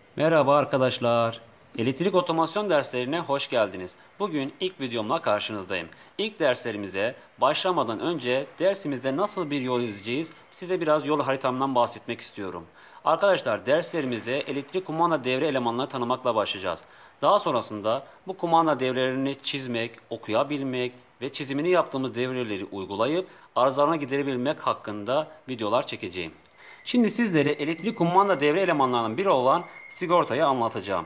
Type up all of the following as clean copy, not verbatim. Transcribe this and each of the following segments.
Merhaba arkadaşlar. Elektrik otomasyon derslerine hoş geldiniz. Bugün ilk videomla karşınızdayım. İlk derslerimize başlamadan önce dersimizde nasıl bir yol izleyeceğiz size biraz yol haritamdan bahsetmek istiyorum. Arkadaşlar derslerimize elektrik kumanda devre elemanları tanımakla başlayacağız. Daha sonrasında bu kumanda devrelerini çizmek, okuyabilmek ve çizimini yaptığımız devreleri uygulayıp arızalarına giderebilmek hakkında videolar çekeceğim. Şimdi sizlere elektrik kumanda devre elemanlarının biri olan sigortayı anlatacağım.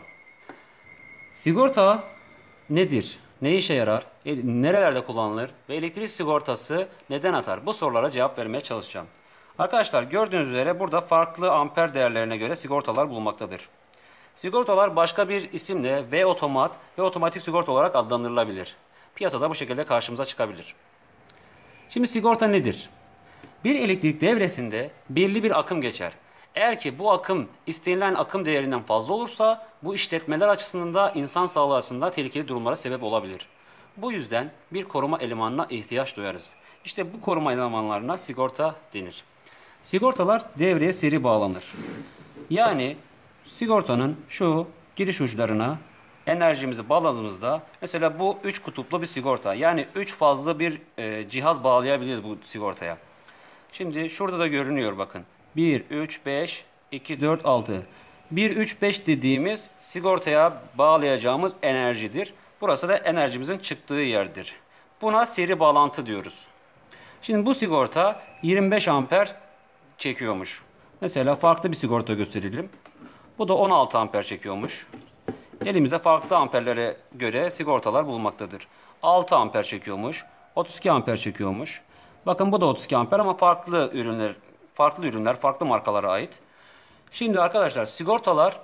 Sigorta nedir? Ne işe yarar? Nerelerde kullanılır? Ve elektrik sigortası neden atar? Bu sorulara cevap vermeye çalışacağım. Arkadaşlar gördüğünüz üzere burada farklı amper değerlerine göre sigortalar bulunmaktadır. Sigortalar başka bir isimle V-otomat ve otomatik sigorta olarak adlandırılabilir. Piyasada bu şekilde karşımıza çıkabilir. Şimdi sigorta nedir? Bir elektrik devresinde belli bir akım geçer. Eğer ki bu akım istenilen akım değerinden fazla olursa bu işletmeler açısından da insan sağlığı açısından tehlikeli durumlara sebep olabilir. Bu yüzden bir koruma elemanına ihtiyaç duyarız. İşte bu koruma elemanlarına sigorta denir. Sigortalar devreye seri bağlanır. Yani sigortanın şu giriş uçlarına enerjimizi bağladığımızda mesela bu 3 kutuplu bir sigorta. Yani 3 fazla bir cihaz bağlayabiliriz bu sigortaya. Şimdi şurada da görünüyor bakın. 1, 3, 5, 2, 4, 6. 1, 3, 5 dediğimiz sigortaya bağlayacağımız enerjidir. Burası da enerjimizin çıktığı yerdir. Buna seri bağlantı diyoruz. Şimdi bu sigorta 25 amper çekiyormuş. Mesela farklı bir sigorta gösterelim. Bu da 16 amper çekiyormuş. Elimizde farklı amperlere göre sigortalar bulunmaktadır. 6 amper çekiyormuş. 32 amper çekiyormuş. Bakın bu da 32 amper ama farklı ürünler, farklı markalara ait. Şimdi arkadaşlar sigortalar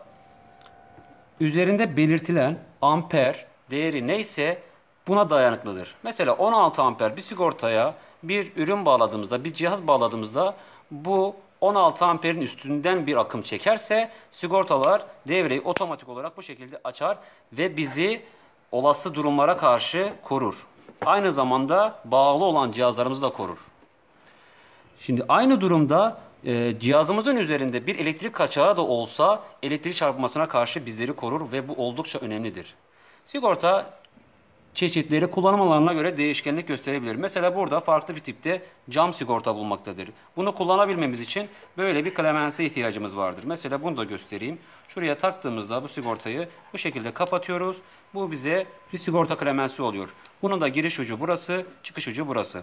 üzerinde belirtilen amper değeri neyse buna dayanıklıdır. Mesela 16 amper bir sigortaya bir ürün bağladığımızda, bir cihaz bağladığımızda bu 16 amperin üstünden bir akım çekerse sigortalar devreyi otomatik olarak bu şekilde açar ve bizi olası durumlara karşı korur. Aynı zamanda bağlı olan cihazlarımızı da korur. Şimdi aynı durumda cihazımızın üzerinde bir elektrik kaçağı da olsa elektrik çarpmasına karşı bizleri korur ve bu oldukça önemlidir. Sigorta çeşitleri kullanım alanına göre değişkenlik gösterebilir. Mesela burada farklı bir tipte cam sigorta bulunmaktadır. Bunu kullanabilmemiz için böyle bir klemense ihtiyacımız vardır. Mesela bunu da göstereyim. Şuraya taktığımızda bu sigortayı bu şekilde kapatıyoruz. Bu bize bir sigorta klemensi oluyor. Bunun da giriş ucu burası, çıkış ucu burası.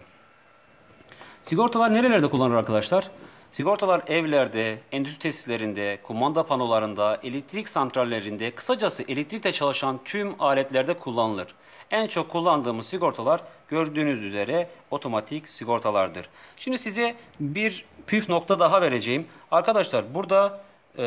Sigortalar nerelerde kullanılır arkadaşlar? Sigortalar evlerde, endüstri tesislerinde, kumanda panolarında, elektrik santrallerinde, kısacası elektrikle çalışan tüm aletlerde kullanılır. En çok kullandığımız sigortalar gördüğünüz üzere otomatik sigortalardır. Şimdi size bir püf nokta daha vereceğim. Arkadaşlar burada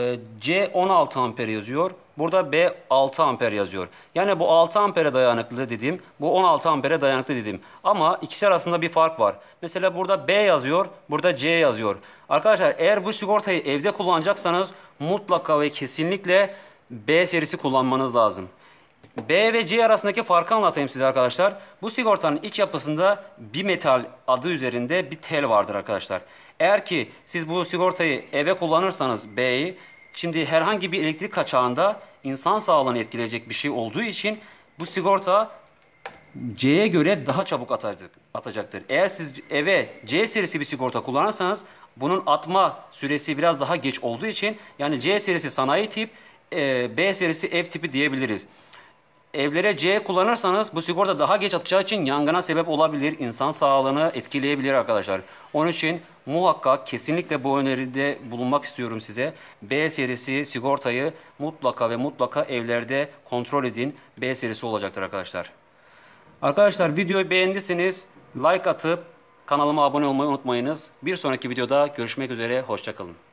C 16 amper yazıyor. Burada B 6 amper yazıyor. Yani bu 6 ampere dayanıklı dedim. Bu 16 ampere dayanıklı dedim. Ama ikisi arasında bir fark var. Mesela burada B yazıyor. Burada C yazıyor. Arkadaşlar eğer bu sigortayı evde kullanacaksanız mutlaka ve kesinlikle B serisi kullanmanız lazım. B ve C arasındaki farkı anlatayım size arkadaşlar. Bu sigortanın iç yapısında bimetal adı üzerinde bir tel vardır arkadaşlar. Eğer ki siz bu sigortayı eve kullanırsanız B'yi, şimdi herhangi bir elektrik kaçağında insan sağlığını etkileyecek bir şey olduğu için bu sigorta C'ye göre daha çabuk atacaktır. Eğer siz eve C serisi bir sigorta kullanırsanız bunun atma süresi biraz daha geç olduğu için yani C serisi sanayi tip, B serisi ev tipi diyebiliriz. Evlere C kullanırsanız bu sigorta daha geç atacağı için yangına sebep olabilir, insan sağlığını etkileyebilir arkadaşlar. Onun için muhakkak kesinlikle bu öneride bulunmak istiyorum size. B serisi sigortayı mutlaka ve mutlaka evlerde kontrol edin. B serisi olacaktır arkadaşlar. Arkadaşlar videoyu beğendiyseniz like atıp kanalıma abone olmayı unutmayınız. Bir sonraki videoda görüşmek üzere, hoşça kalın.